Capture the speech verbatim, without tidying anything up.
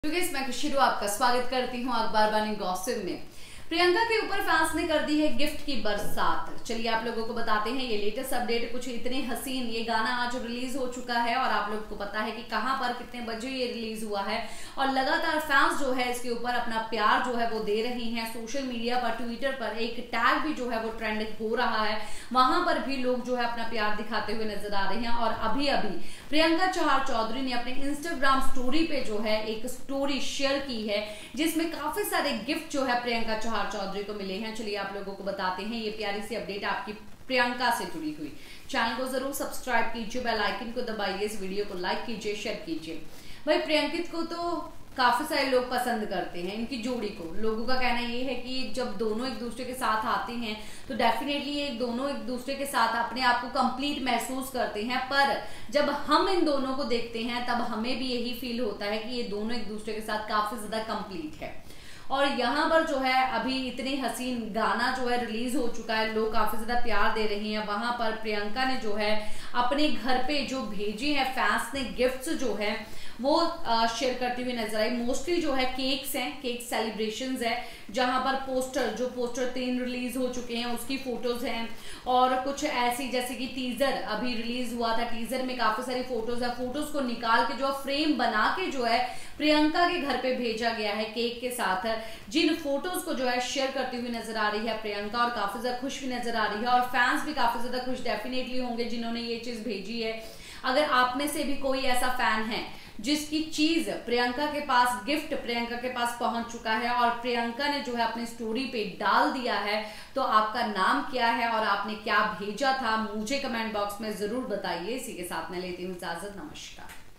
मैं खुशी आपका स्वागत करती हूँ अखबार बानी गॉसिप में। प्रियंका के ऊपर फैंस ने कर दी है गिफ्ट की बरसात। चलिए आप लोगों को बताते हैं ये लेटेस्ट अपडेट। कुछ इतने हसीन, ये गाना आज रिलीज हो चुका है और आप लोग को पता है कि कहां पर कितने बजे ये रिलीज हुआ है और लगातार फैंस जो है इसके ऊपर अपना प्यार जो है वो दे रही हैं। सोशल मीडिया पर, ट्विटर पर एक टैग भी जो है वो ट्रेंड हो रहा है, वहां पर भी लोग जो है अपना प्यार दिखाते हुए नजर आ रहे हैं। और अभी अभी प्रियंका चहार चौधरी ने अपने इंस्टाग्राम स्टोरी पे जो है एक स्टोरी शेयर की है जिसमें काफी सारे गिफ्ट जो है प्रियंका चहार चौधरी को मिले हैं। चलिए आप लोगों को बताते हैं ये प्यारी सी अपडेट आपकी प्रियंका से जुड़ी हुई। चैनल को जरूर सब्सक्राइब कीजिए, बेल आइकन को दबाइए, इस वीडियो को लाइक कीजिए, शेयर कीजिए। भाई प्रियंकित को तो काफी सारे लोग पसंद करते हैं, इनकी जोड़ी को। लोगों का कहना ये है कि जब दोनों एक दूसरे के साथ आते हैं तो डेफिनेटली ये दोनों एक दूसरे के साथ अपने आप को कंप्लीट महसूस करते हैं। पर जब हम इन दोनों को देखते हैं तब हमें भी यही फील होता है कि ये दोनों एक दूसरे के साथ काफी ज्यादा कंप्लीट है। और यहाँ पर जो है अभी इतने हसीन गाना जो है रिलीज हो चुका है, लोग काफी ज्यादा प्यार दे रहे हैं। वहां पर प्रियंका ने जो है अपने घर पे जो भेजे हैं फैंस ने गिफ्ट्स जो है वो शेयर करती हुई नजर आई। मोस्टली जो है केक्स हैं, केक सेलिब्रेशंस है, जहां पर पोस्टर जो पोस्टर तीन रिलीज हो चुके हैं उसकी फोटोज हैं और कुछ ऐसी जैसे कि टीजर अभी रिलीज हुआ था, टीजर में काफी सारी फोटोज है। फोटोज को निकाल के जो फ्रेम बना के जो है प्रियंका के घर पे भेजा गया है केक के साथ, जिन फोटोज को जो है शेयर करती हुई नजर आ रही है प्रियंका और काफी ज्यादा खुश भी नजर आ रही है। और फैंस भी काफी ज्यादा खुश डेफिनेटली होंगे जिन्होंने ये चीज भेजी है। अगर आप में से भी कोई ऐसा फैन है जिसकी चीज प्रियंका के पास, गिफ्ट प्रियंका के पास पहुंच चुका है और प्रियंका ने जो है अपनी स्टोरी पे डाल दिया है, तो आपका नाम क्या है और आपने क्या भेजा था मुझे कमेंट बॉक्स में जरूर बताइए। इसी के साथ मैं लेती हूँ इजाजत। नमस्कार।